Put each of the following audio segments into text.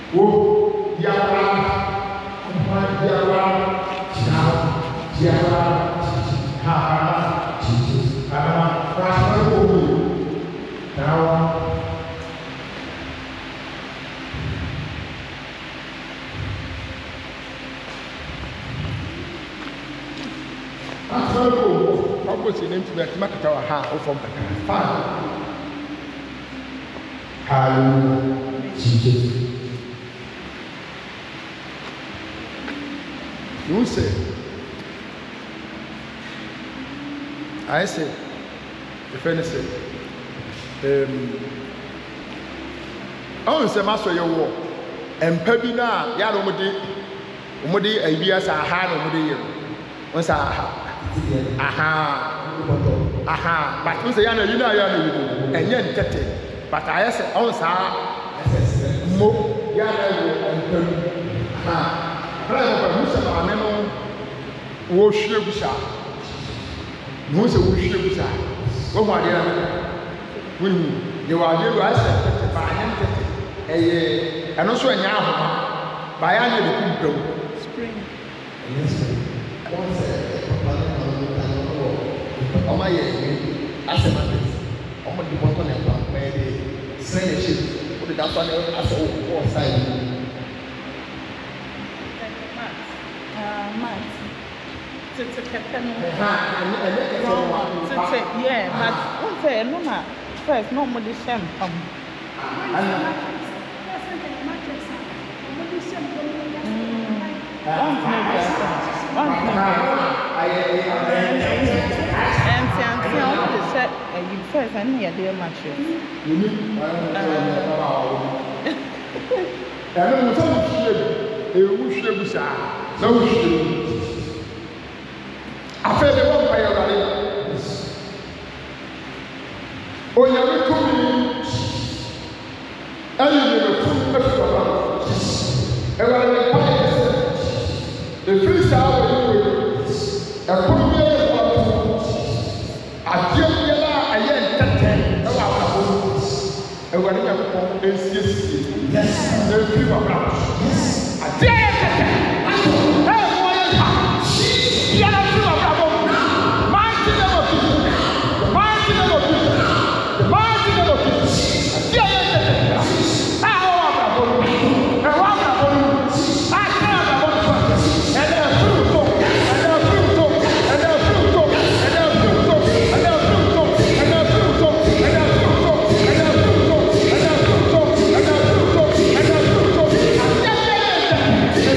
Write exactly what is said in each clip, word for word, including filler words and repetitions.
Oh, Yara, Yara, Yara, Yara, Hara, Jesus, Hara, Rascal, now. What was your name to that Macatawa house from Father? Hallelujah, Jesus. You say, I say, the friend said, um, I want to say, Master, your war, and Pebina, Yalomodi, Umodi, a year, a hand of the once I aha, aha, but you say, I know you know, and yet, but I said, also, Mo, Yana, and Pebina. Musa Memo wo hwie busa no se wo hwie busa wo ho ade na wonu ye wa ade ro asa tete ba anya tete eye eno so anya ahoma ba ya nya de kumpem spring yes one say papa na no no oma ye asa ma tete oma di boto na pa ma de say ye shit wo de da so na asa wo side to to captain yeah but one say no ma first no mo de sham pam you first and here dear matches I feel the one by your body. Oh, you are coming. And you are coming back to our house. And I am the first hour you will. A premier one. A dear Yella, a young ten. No, I will. And when you have come, yes, the people of us. A dear ten. Yeah.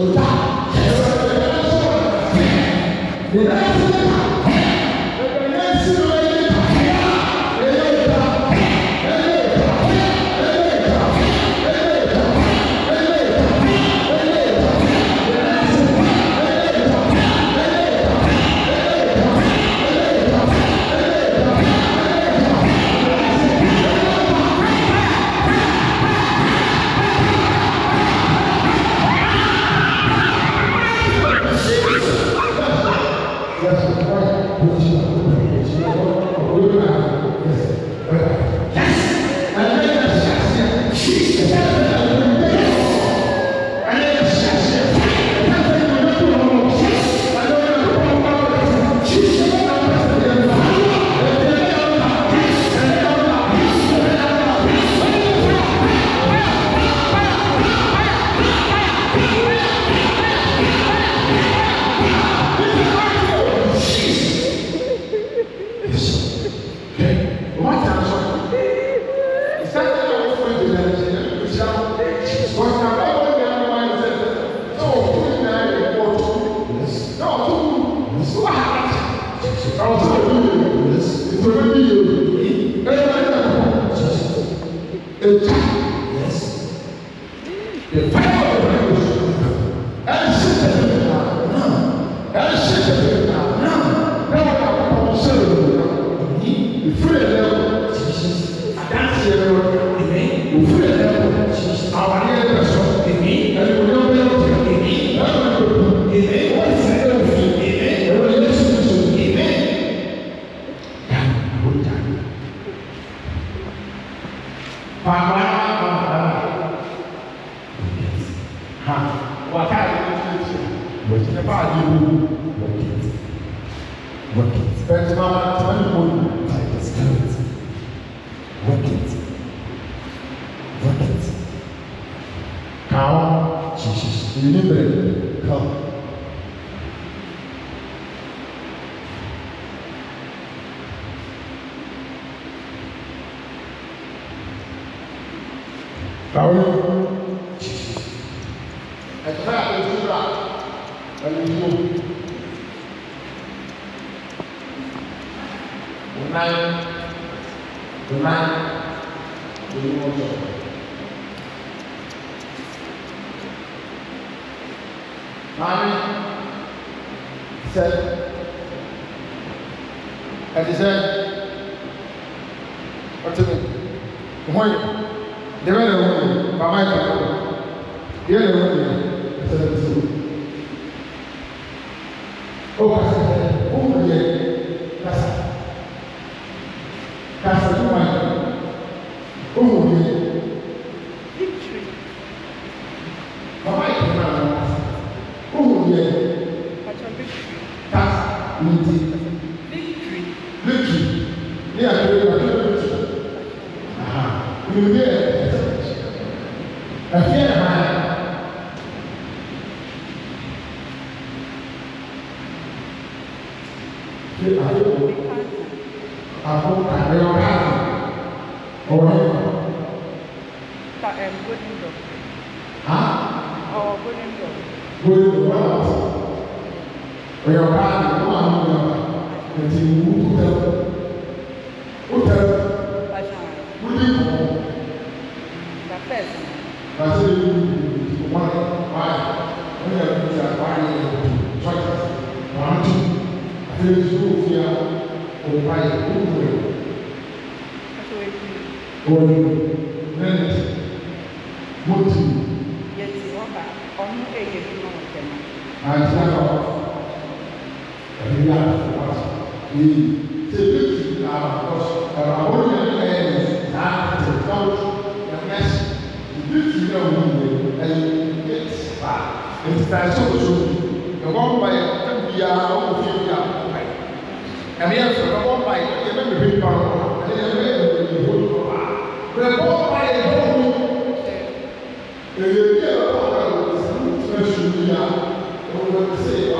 Say